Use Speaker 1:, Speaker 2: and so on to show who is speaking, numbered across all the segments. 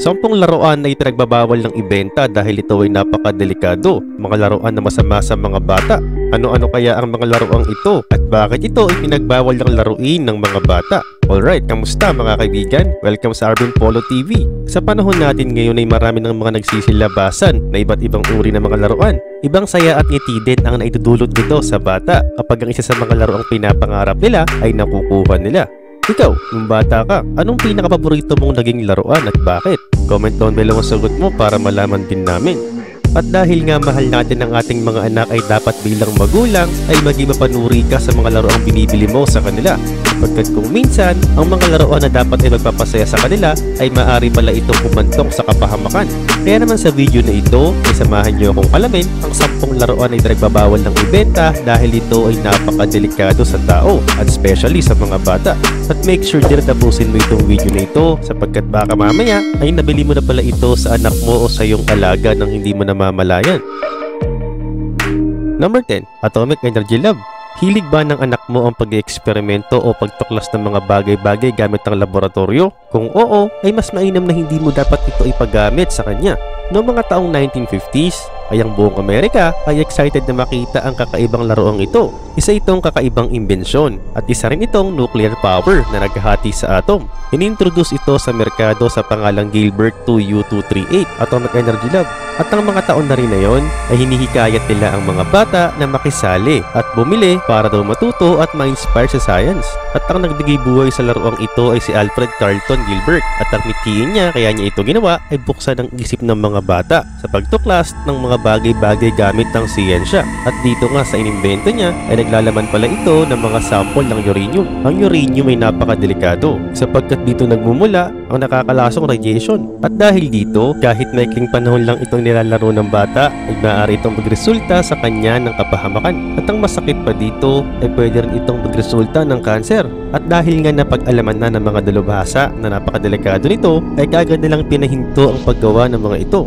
Speaker 1: 10 laruan ay pinagbabawal ng ibenta dahil ito ay napakadelikado, mga laruan na masama sa mga bata. Ano-ano kaya ang mga laruang ito at bakit ito ay pinagbawal ng laruin ng mga bata? Alright, kamusta mga kaibigan? Welcome sa Arvin Polo TV. Sa panahon natin ngayon ay marami ng mga nagsisilabasan na iba't ibang uri ng mga laruan. Ibang saya at ngiti din ang naidudulot nito sa bata kapag ang isa sa mga laruang pinapangarap nila ay nakukuha nila. Ikaw, nung bata ka, anong pinakapaborito mong naging laruan at bakit? Comment down below ang sagot mo para malaman din namin. At dahil nga mahal natin ang ating mga anak ay dapat bilang magulang ay maging mapanuri ka sa mga laruang binibili mo sa kanila. Sapagkat kung minsan, ang mga laruan na dapat ay magpapasaya sa kanila ay maaari pala itong pumantok sa kapahamakan. Kaya naman sa video na ito, ay samahan nyo akong alamin ang 10 laruan ay pinagbabawal ng ibenta dahil ito ay napakadelikado sa tao at especially sa mga bata. At make sure din na tapusin mo itong video na ito sapagkat baka mamaya ay nabili mo na pala ito sa anak mo o sa iyong alaga nang hindi mo namamalayan. Number 10. Atomic Energy Lab. Hilig ba ng anak mo ang pag-eksperimento o pagtuklas ng mga bagay-bagay gamit ang laboratorio? Kung oo, ay mas mainam na hindi mo dapat ito ipagamit sa kanya. Noong mga taong 1950s, ay ang buong Amerika ay excited na makita ang kakaibang laruang ito. Isa itong kakaibang imbensyon at isa rin itong nuclear power na naghahati sa atom. Inintroduce ito sa merkado sa pangalang Gilbert 2U238 Atomic Energy Lab. At ang mga taon na rin na yon ay hinihikayat nila ang mga bata na makisali at bumili para daw matuto at ma-inspire sa science. At ang nagbigay buhay sa laruang ito ay si Alfred Carlton Gilbert at ang mithiin niya kaya niya ito ginawa ay buksan ang isip ng mga bata sa pagtuklas ng mga bagay-bagay gamit ng siyensya. At dito nga sa inimbento niya ay naglalaman pala ito ng mga sample ng uranium. Ang uranium ay napakadelikado sapagkat dito nagmumula ang nakakalasong radiation. At dahil dito, kahit maikling panahon lang itong nilalaro ng bata, ay maaari itong magresulta sa kanya ng kapahamakan. At ang masakit pa dito ay pwede rin itong magresulta ng kanser. At dahil nga napag-alaman na ng mga dalubhasa na napakadelikado nito, ay kaagad nilang pinahinto ang paggawa ng mga ito.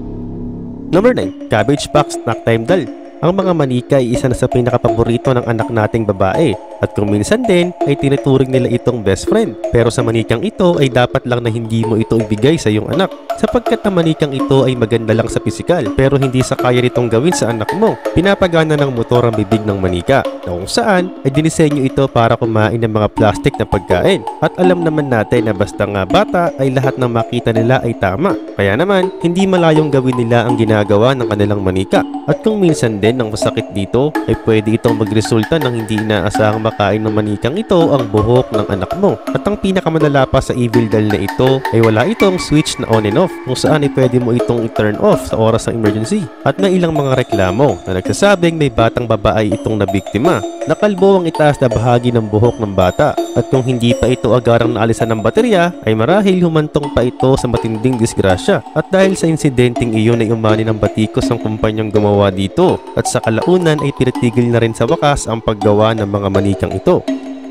Speaker 1: Number 9. Cabbage Patch Snack Time Doll. Ang mga manika ay isa na sa pinakapaborito ng anak nating babae at kung minsan din ay tinuturing nila itong best friend. Pero sa manikang ito ay dapat lang na hindi mo ito ibigay sa iyong anak sapagkat ang manikang ito ay maganda lang sa pisikal pero hindi sa kaya nitong gawin sa anak mo. Pinapagana ng motor ang bibig ng manika na kung saan ay dinisenyo ito para kumain ng mga plastic na pagkain. At alam naman natin na basta nga bata ay lahat ng makita nila ay tama. Kaya naman hindi malayong gawin nila ang ginagawa ng kanilang manika. At kung minsan din ang masakit dito ay pwede itong magresulta ng hindi inaasahang makain ng manikang ito ang buhok ng anak mo. At ang pinakamalala pa sa evil doll na ito ay wala itong switch na on and off kung saan ay pwede mo itong i-turn off sa oras ng emergency. At may ilang mga reklamo na nagsasabing may batang babae itong nabiktima. Nakalbo ang itaas na bahagi ng buhok ng bata at kung hindi pa ito agarang naalisan ng baterya ay marahil humantong pa ito sa matinding disgrasya. At dahil sa insidenteng iyon ay umani ng batikos ang kumpanyang gumawa dito at sa kalaunan ay pinatigil na rin sa wakas ang paggawa ng mga manikang ito.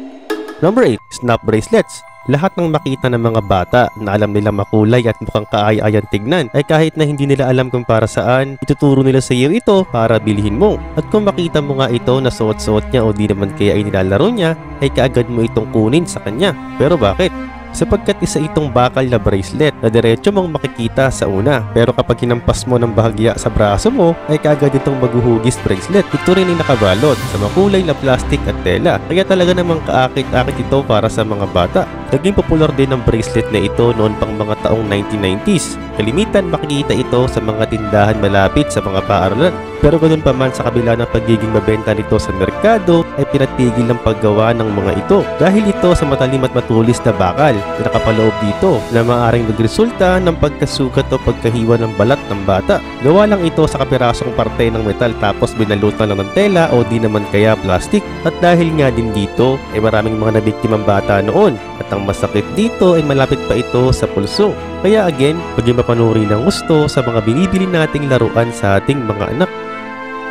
Speaker 1: Number 8. Snap Bracelets. Lahat ng makita ng mga bata na alam nila makulay at mukhang kaaya-ayang tignan ay kahit na hindi nila alam kung para saan, ituturo nila sa iyo ito para bilhin mo. At kung makita mo nga ito na suot-suot niya o di naman kaya ay nilalaro niya, ay kaagad mo itong kunin sa kanya. Pero bakit? Sapagkat isa itong bakal na bracelet na diretso mong makikita sa una. Pero kapag hinampas mo ng bahagya sa braso mo, ay kaagad itong maghuhugis bracelet. Ito rin ay nakabalot sa makulay na plastic at tela. Kaya talaga namang kaakit-akit ito para sa mga bata. Naging popular din ang bracelet na ito noon pang mga taong 1990s. Kalimitan makikita ito sa mga tindahan malapit sa mga paaralan. Pero ganoon pa man sa kabila ng pagiging mabenta nito sa merkado, ay pinatigil ang paggawa ng mga ito. Dahil ito sa matalim at matulis na bakal na nakapaloob dito na maaaring magresulta ng pagkasukat o pagkahiwa ng balat ng bata. Gawa lang ito sa kapirasong parte ng metal tapos binalutan lang ng tela o di naman kaya plastic. At dahil nga din dito ay maraming mga nabiktimang bata noon at ang masakit dito ay malapit pa ito sa pulso. Kaya again, maging mapanuri ng gusto sa mga binibili nating laruan sa ating mga anak.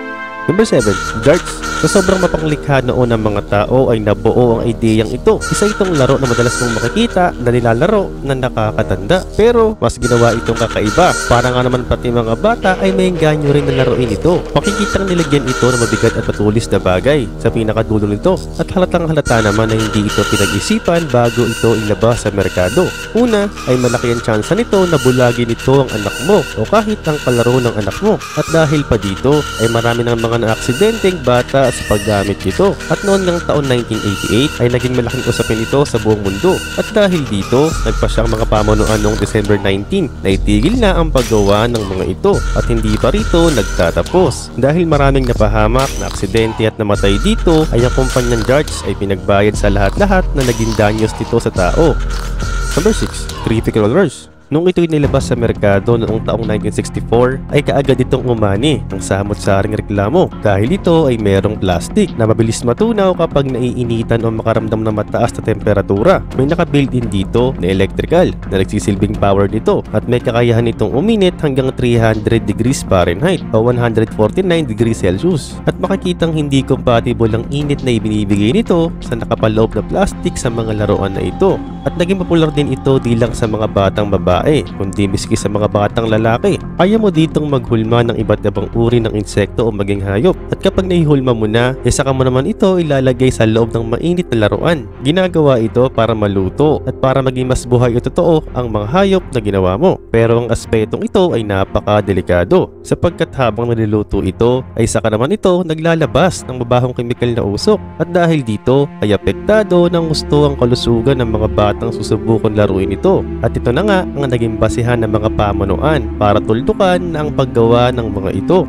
Speaker 1: Number 7. Darts. Sa sobrang mapanglikha noon ng mga tao ay nabuo ang ideyang ito. Isa itong laro na madalas mong makikita na nilalaro na nakakatanda. Pero mas ginawa itong kakaiba. Para nga naman pati mga bata ay may engganyo rin na laruin ito. Makikitang nilagyan ito ng mabigat at matulis na bagay sa pinakadulo nito. At halatang halata naman na hindi ito pinag-isipan bago ito ilabas sa merkado. Una ay malaki ang tsansa nito na bulagin ito ang anak mo o kahit ang kalaro ng anak mo. At dahil pa dito ay marami ng mga naaksidenteng bata sa paggamit nito. At noon ng taon 1988 ay naging malaking usapin ito sa buong mundo. At dahil dito, nagpa siyang mga pamunuan noong December 19 na itigil na ang paggawa ng mga ito at hindi pa rito nagtatapos. Dahil maraming napahamak, na aksidente at namatay dito ay ang kumpanyang Darts ay pinagbayad sa lahat-lahat na naging danyos nito sa tao. Number 6. Critical Rollers. Nung ito'y nilabas sa merkado noong taong 1964 ay kaagad itong umani ng samot-saring reklamo dahil ito ay merong plastic na mabilis matunaw kapag naiinitan o makaramdam ng mataas na temperatura. May naka-built-in dito na electrical na nagsisilbing power nito at may kakayahan itong uminit hanggang 300 degrees Fahrenheit o 149 degrees Celsius. At makikitang hindi compatible ang init na ibinibigay nito sa nakapaloob na plastic sa mga laruan na ito. At naging popular din ito di lang sa mga batang babae, kundi miski sa mga batang lalaki. Kaya mo ditong maghulma ng iba't ibang uri ng insekto o maging hayop. At kapag naihulma mo na, saka mo naman ito ilalagay sa loob ng mainit na laruan. Ginagawa ito para maluto at para maging mas buhay at totoo ang mga hayop na ginawa mo. Pero ang aspetong ito ay napaka-delikado sapagkat habang niluluto ito ay saka naman ito naglalabas ng mabahong kemikal na usok. At dahil dito ay apektado ng gusto ang kalusugan ng mga batang susubukon laruin ito. At ito na nga ang naging basihan ng mga pamunuan para tuldukan ang paggawa ng mga ito.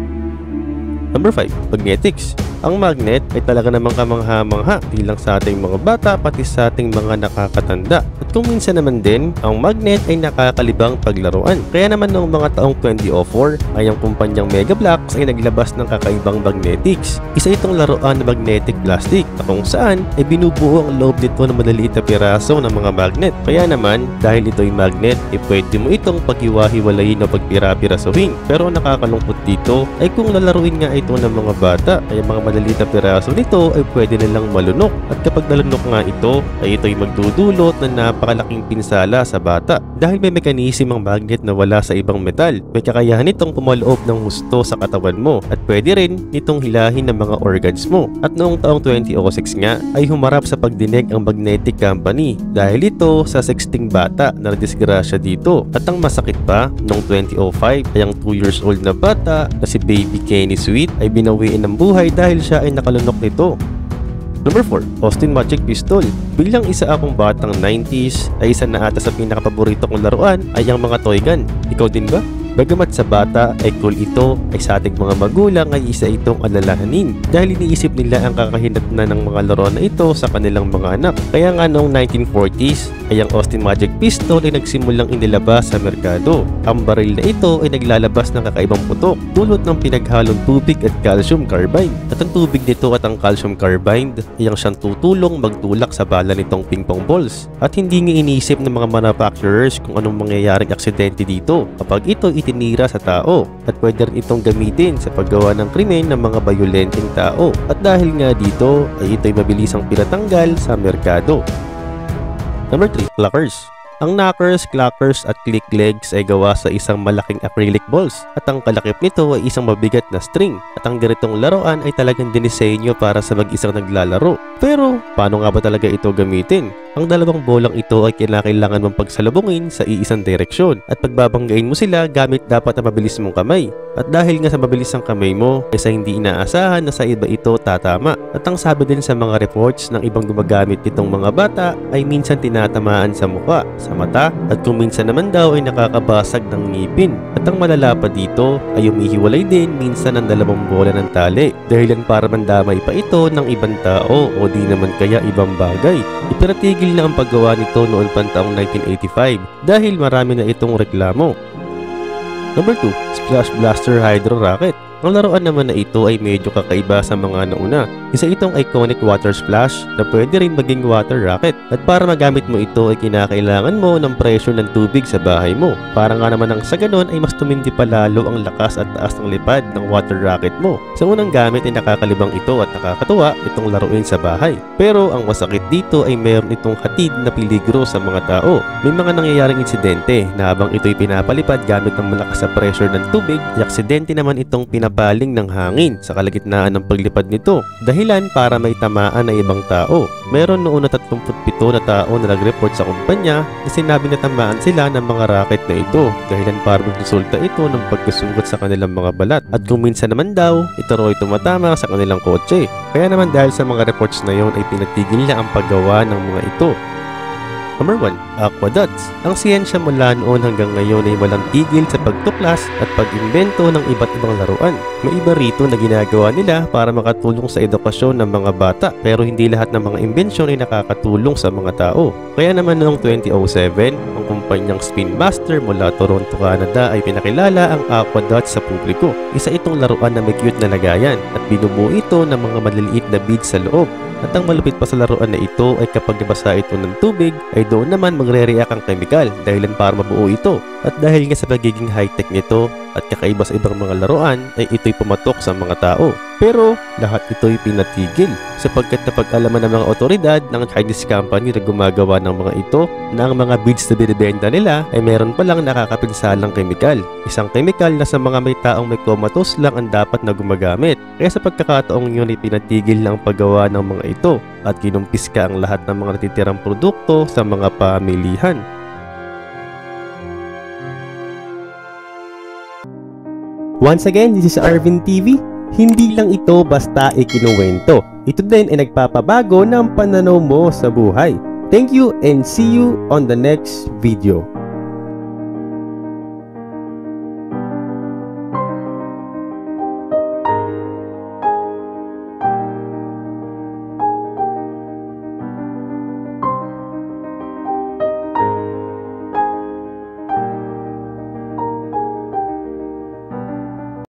Speaker 1: Number 5. Magnetics. Ang magnet ay talaga namang kamangha-mangha di lang sa ating mga bata pati sa ating mga nakakatanda. At kung minsan naman din, ang magnet ay nakakalibang paglaruan. Kaya naman noong mga taong 2004 ay ang kumpanyang Mega Bloks ay naglabas ng kakaibang magnetics. Isa itong laruan na magnetic plastic na kung saan ay binubuo ang loob nito ng maliliit na piraso ng mga magnet. Kaya naman, dahil ito'y magnet, pwede mo itong paghiwa-hiwalayin o pagpira-pirasuhin. Pero ang nakakalungkot dito ay kung lalaruin nga ito ng mga bata ay mga madaliit na piraso nito ay pwede nilang malunok. At kapag nalunok nga ito ay ito'y magdudulot ng napakalaking pinsala sa bata. Dahil may mekanism ang magnet na wala sa ibang metal, may kakayahan nitong pumaloob ng husto sa katawan mo at pwede rin nitong hilahin ng mga organs mo. At noong taong 2006 nga ay humarap sa pagdinig ang Magnetic Company dahil ito sa 16 bata na nadisgrasya dito. At ang masakit pa, noong 2005 ay ang 2 years old na bata na si Baby Kenny Sweet ay binawiin ng buhay dahil siya ay nakalunok nito. Number 4. Austin Magic Pistol. Bilang isa akong batang 90s ay isa na ata sa pinakapaborito kong laruan ay ang mga toy gun. Ikaw din ba? Bagamat sa bata ay cool ito, ay sa ating mga magulang ay isa itong alalahanin dahil iniisip nila ang kakahinatnan ng mga laruan na ito sa kanilang mga anak. Kaya nga noong 1940s ay ang Austin Magic Pistol ay nagsimulang inilabas sa merkado. Ang baril na ito ay naglalabas ng kakaibang putok dulot ng pinaghalong tubig at calcium carbide. At ang tubig nito at ang calcium carbide ay ang siyang tutulong magtulak sa bala nitong ping-pong balls. At hindi nga iniisip ng mga manufacturers kung anong mangyayaring aksidente dito kapag ito tinira sa tao at pwede rin itong gamitin sa paggawa ng krimen ng mga bayolenteng tao at dahil nga dito ay ito'y mabilisang pinatanggal sa merkado. Number 3. Clackers. Ang knockers, clackers at click legs ay gawa sa isang malaking acrylic balls at ang kalakip nito ay isang mabigat na string at ang ganitong laruan ay talagang dinisenyo para sa mag-isang naglalaro. Pero paano nga ba talaga ito gamitin? Ang dalawang bolang ito ay kailangan mong pagsalubungin sa iisang direksyon at pagbabanggain mo sila gamit dapat ang mabilis mong kamay. At dahil nga sa mabilis ang kamay mo, ay sa hindi inaasahan na sa iba ito tatama. At ang sabi din sa mga reports ng ibang gumagamit nitong mga bata ay minsan tinatamaan sa muka, sa mata, at kung minsan naman daw ay nakakabasag ng ngipin. At ang malala pa dito ay umihiwalay din minsan ang dalawang bola ng tali. Dahilan para mandamay pa ito ng ibang tao o di naman kaya ibang bagay. Ipinatigil na ang paggawa nito noon pa taong 1985 dahil marami na itong reklamo. Number 2. Splash Blaster Hydro Rocket. Ang laruan naman na ito ay medyo kakaiba sa mga nauna Isa itong iconic water splash na pwede rin maging water rocket. At para magamit mo ito ay kinakailangan mo ng pressure ng tubig sa bahay mo. Para nga naman ang sa ganon ay mas tumindi pa lalo ang lakas at taas ng lipad ng water rocket mo. Sa unang gamit ay nakakalibang ito at nakakatuwa itong laruin sa bahay. Pero ang masakit dito ay meron itong hatid na peligro sa mga tao. May mga nangyayaring insidente na habang ito'y pinapalipad gamit ng malakas na pressure ng tubig, ay aksidente naman itong pinapaling ng hangin sa kalagitnaan ng paglipad nito. Dahilan para may tamaan na ibang tao. Meron noon na 37 na tao na nag-report sa kumpanya na sinabi na tamaan sila ng mga rocket na ito. Dahilan para magresulta ito ng pagkasugat sa kanilang mga balat. At kung minsan naman daw, ito raw ay tumatama sa kanilang kotse. Kaya naman dahil sa mga reports na yon ay pinatigil na ang paggawa ng mga ito. Number 1. Aquadots. Ang siyensya mula noon hanggang ngayon ay walang tigil sa pagtuklas at pag-imbento ng iba't ibang laruan. May iba rito na ginagawa nila para makatulong sa edukasyon ng mga bata, pero hindi lahat ng mga imbensyon ay nakakatulong sa mga tao. Kaya naman noong 2007, ang kumpanyang Spin Master mula Toronto, Canada ay pinakilala ang Aquadots sa publiko. Isa itong laruan na may cute na lagayan at binubuo ito ng mga maliliit na beads sa loob. At ang malupit pa sa laruan na ito ay kapag nabasa ito ng tubig ay doon naman magre-react ang chemical dahilan para mabuo ito. At dahil nga sa pagiging high-tech nito at kakaiba sa ibang mga laruan ay ito'y pumatok sa mga tao. Pero lahat ito'y pinatigil sapagkat napag-alaman ng mga otoridad ng Chinese company na gumagawa ng mga ito na ang mga beads na binibenta nila ay meron palang nakakapinsalang chemical. Isang chemical na sa mga may taong may comatose lang ang dapat na gumagamit. Kaya sa pagkakataong yun ay pinatigil na ang paggawa ng mga ito at kinumpiska ang lahat ng mga natitirang produkto sa mga pamilihan. Once again, this is Arvin TV. Hindi lang ito basta ikinuwento. Ito din ay nagpapabago ng pananaw mo sa buhay. Thank you and see you on the next video.